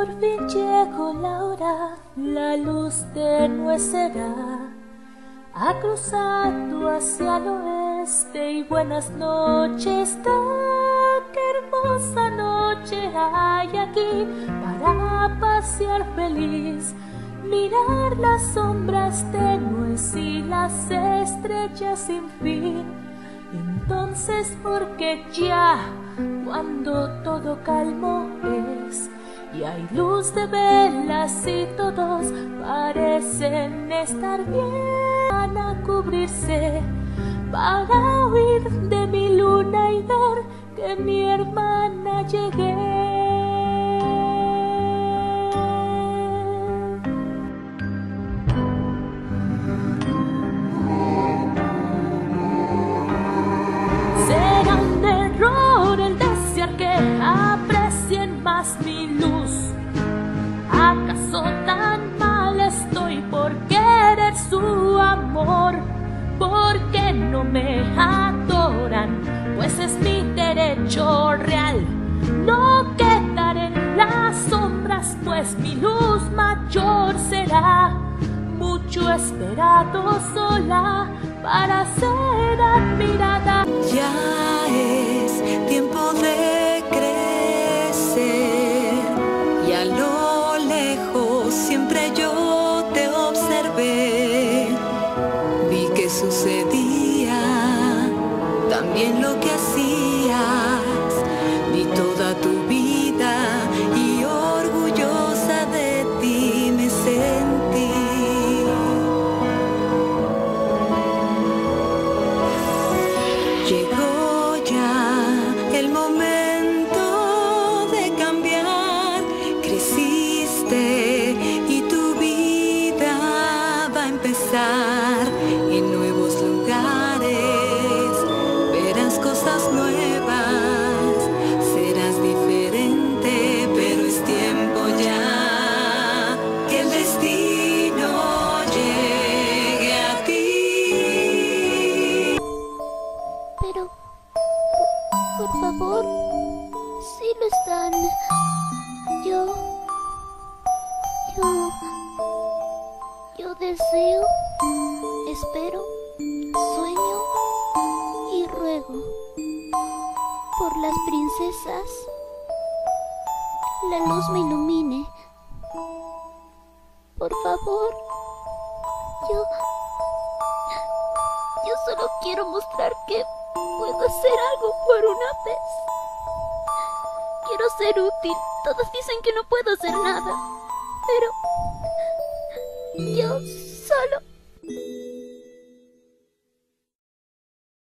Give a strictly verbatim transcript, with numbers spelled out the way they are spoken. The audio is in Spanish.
Por fin llegó la hora, la luz tenue será. Ha cruzado hacia el oeste y buenas noches da. Qué hermosa noche hay aquí para pasear feliz, mirar las sombras tenues y las estrellas sin fin. Entonces, porque ya cuando todo calmo es y hay luz de velas y todos parecen estar bien, van a cubrirse para huir de mi luna y ver que mi hermana llegué. Será un error el desear que aprecien más mi luz. ¿Acaso tan mal estoy por querer su amor? ¿Por qué no me adoran? Pues es mi derecho real no quedar en las sombras, pues mi luz mayor será. Mucho esperado sola para ser admirada. Ya es tiempo de crecer y a lo lejos siempre yo te observé. Vi que sucedía, también lo que hacías, vi toda tu vida y orgullosa de ti me sentí. Llegó ya el momento de cambiar, creciste y tu vida va a empezar en nuevos lugares, verás cosas nuevas, serás diferente, pero es tiempo ya que el destino llegue a ti. Pero, por, por favor, si lo están. Yo, yo, yo deseo, espero, sueño y ruego por las princesas. La luz me ilumine. Por favor, yo, yo solo quiero mostrar que puedo hacer algo por una vez. Quiero ser útil. Todos dicen que no puedo hacer nada, pero yo